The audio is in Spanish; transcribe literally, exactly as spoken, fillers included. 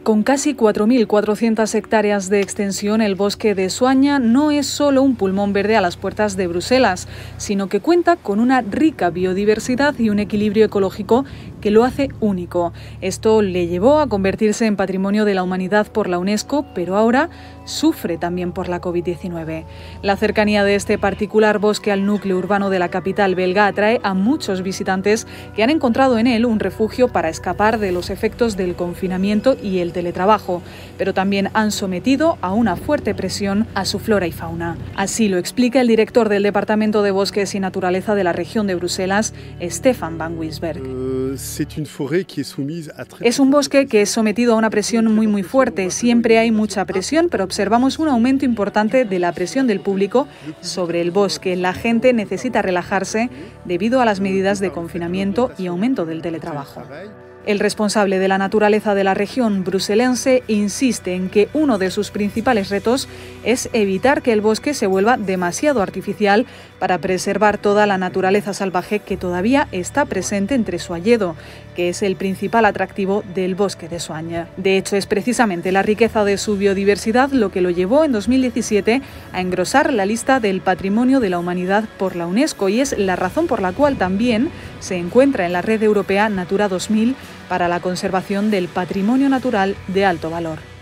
Con casi cuatro mil cuatrocientas hectáreas de extensión, el bosque de Soaña no es solo un pulmón verde a las puertas de Bruselas, sino que cuenta con una rica biodiversidad y un equilibrio ecológico que lo hace único. Esto le llevó a convertirse en Patrimonio de la Humanidad por la UNESCO, pero ahora sufre también por la COVID diecinueve. La cercanía de este particular bosque al núcleo urbano de la capital belga atrae a muchos visitantes que han encontrado en él un refugio para escapar de los efectos del confinamiento y el teletrabajo, pero también han sometido a una fuerte presión a su flora y fauna. Así lo explica el director del Departamento de Bosques y Naturaleza de la región de Bruselas, Stefan van Wijsberg. Es un bosque que es sometido a una presión muy muy fuerte. Siempre hay mucha presión, pero observamos un aumento importante de la presión del público sobre el bosque. La gente necesita relajarse debido a las medidas de confinamiento y aumento del teletrabajo. El responsable de la naturaleza de la región bruselense insiste en que uno de sus principales retos es evitar que el bosque se vuelva demasiado artificial para preservar toda la naturaleza salvaje que todavía está presente entre su hayedo, que es el principal atractivo del bosque de Soaña. De hecho, es precisamente la riqueza de su biodiversidad lo que lo llevó en dos mil diecisiete a engrosar la lista del Patrimonio de la Humanidad por la UNESCO, y es la razón por la cual también se encuentra en la red europea Natura dos mil para la conservación del patrimonio natural de alto valor.